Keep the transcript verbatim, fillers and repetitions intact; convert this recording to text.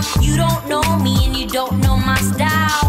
You don't know me and you don't know my style.